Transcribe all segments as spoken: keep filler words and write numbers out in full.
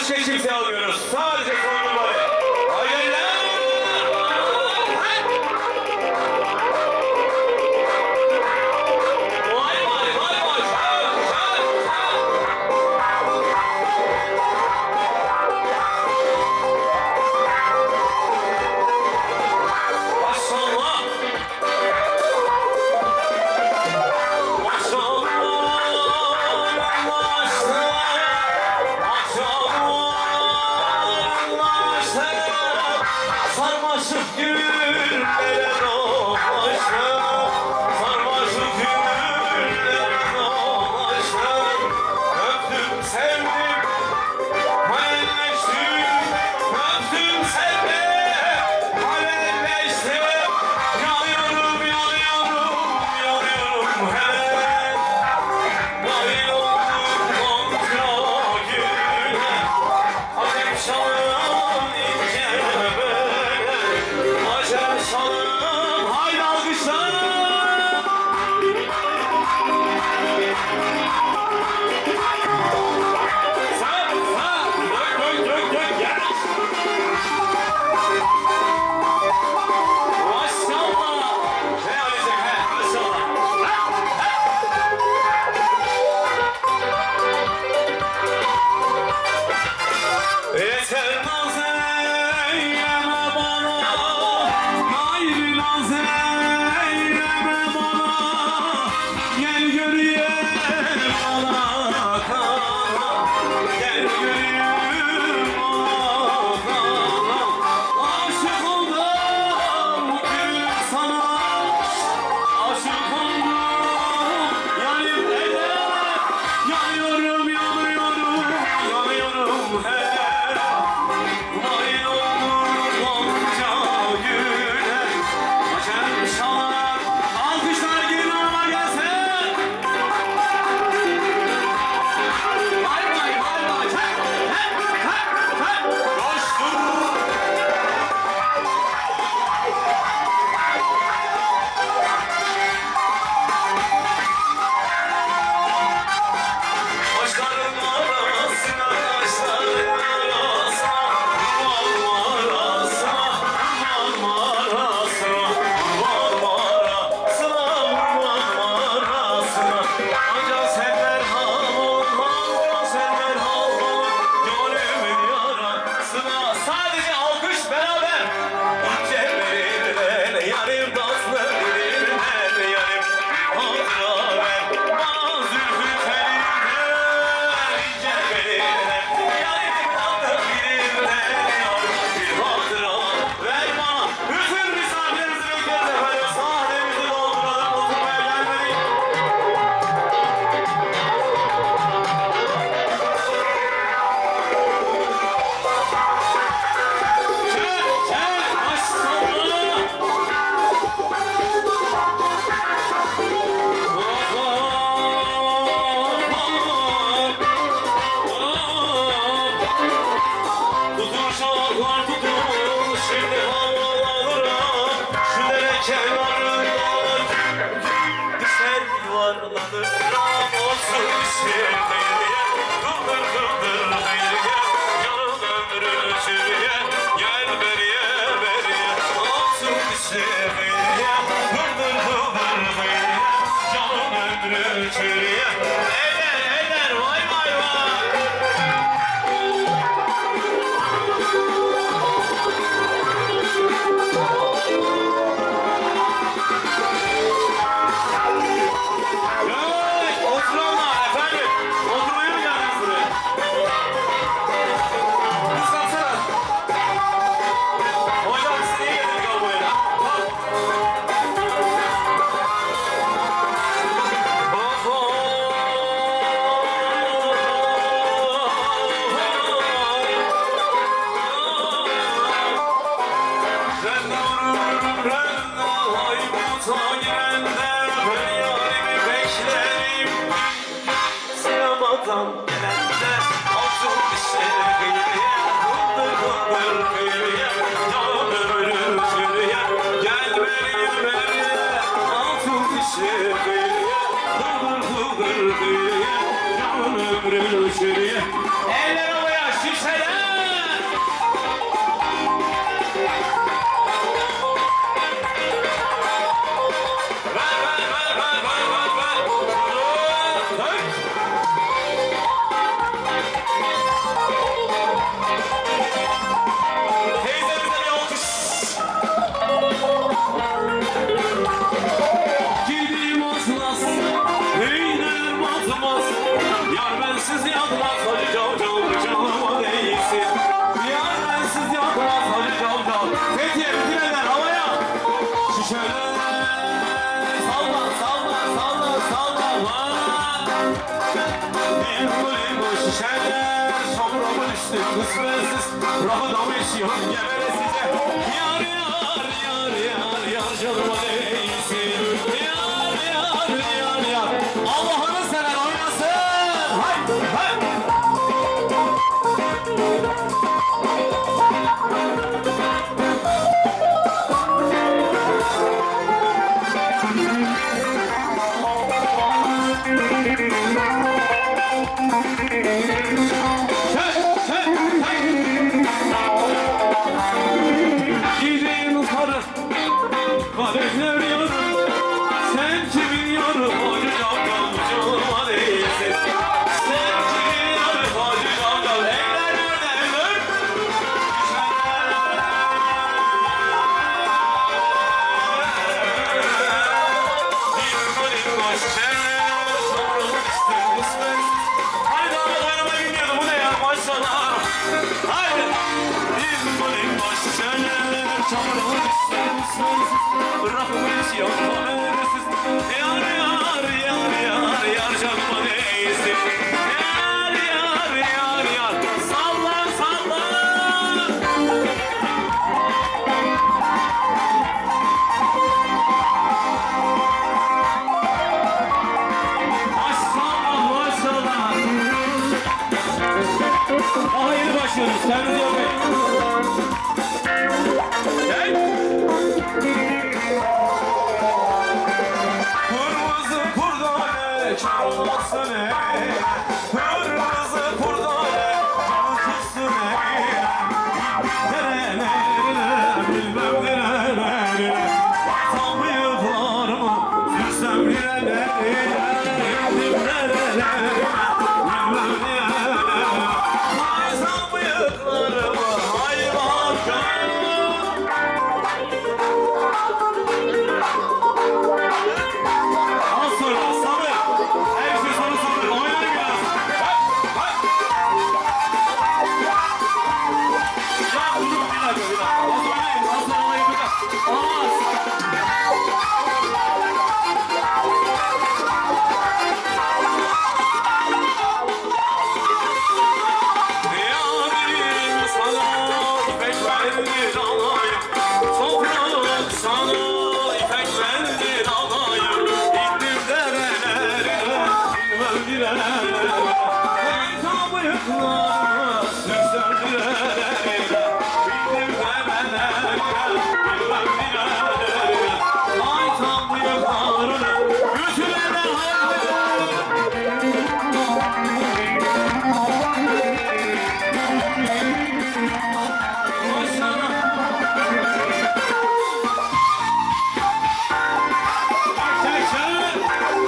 Başka kimse almıyoruz. Sadece son numara. Hayır lan! Vay vay vay vay! Şak şak şak! Maşallah! Maşallah! Maşallah! kısmetsiz Rahadam eşiyor geberesice Yar yar yar yar yar canıma değilsin Yar yar yar yar Allah'ını seven oynasın Hay hay Kadehler yarım, sen kimin yarım Hacı Cangal canıma değilsin Sen kimin yarım Hacı Cangal Eller nerede eller? Dinlerim baş çeler Sorun istedim kısmet Haydi ama dayanama bilmiyordu bu ne ya maşallah Haydi Dinlerim baş çeler Sorun istedim kısmet Bırakma hiç yapma öylesiz Yar yar yar yar yar canıma değilsin Yar yar yar yar Salla salla Maşallah maşallah Hayır başlıyoruz kendinize yapmayın Gel Kırmızı kurdale çalmasın ey Kırmızı kurdale çalmasın ey Nerelerine bilmem nerelerine Tam bıyıklarımı sürsem nerelerine Gittim nerelerine bilmem nerelerine Hay tam bıyıklarımı hay bakalım Az sonra sabır. Her şey sonra sabır. Oynayın biraz. Hay, hay. Ya dur bir dakika bir dakika. Az oynayın. Az sonra olayı yapacağız. Olmaz. Yarim sana ipek verdi alayım. Toprağım sana ipek verdi alayım. İndim derelerine, bilmem direlerine. Hayta bıyıklarımı sürsem direlerine. İndim derelerine, bilmem direlerine. Hayta bıyıklarını götürene haydi. Maşallah. Çek çek.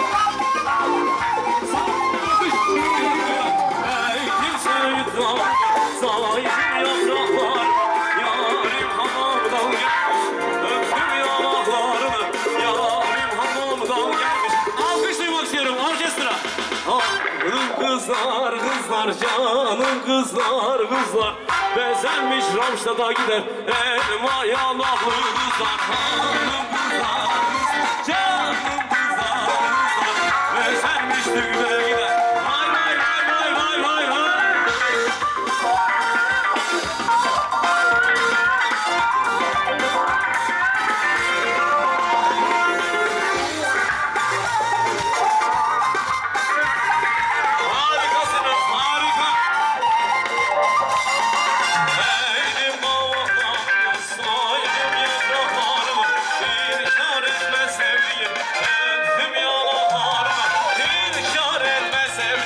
Ey kimse yutma, zalim yapraklar. Yarim hamamdan gelmiş, öptüm yanaklarını. Yarim hamamdan gelmiş. Alkış duymak istiyorum orkestra. Canım kızlar kızlar canım kızlar kızlar Bezenmiş Ramştad'a gider elma yanaklı kızlar Hanım kızlar kızlar canım kızlar kızlar Bezenmiş düğüne gider Vay vay vay vay vay vay vay Harikasınız harika Eydim bağlamı saydım yapraklarımı İnkar etme sevdiğim öptüm yanaklarımı İnkar etme sevdiğim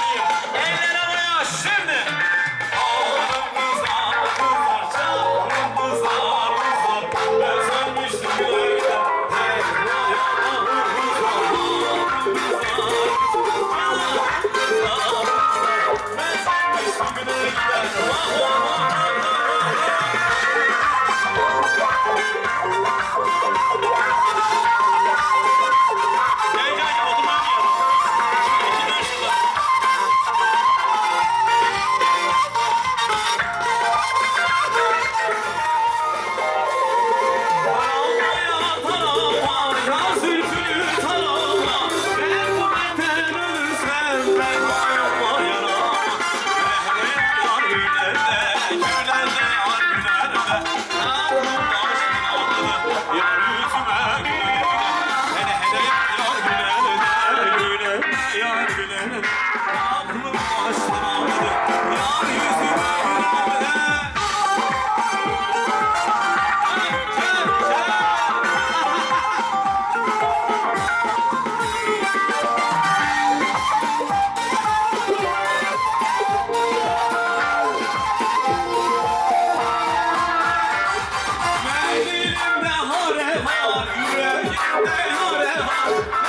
Thank you.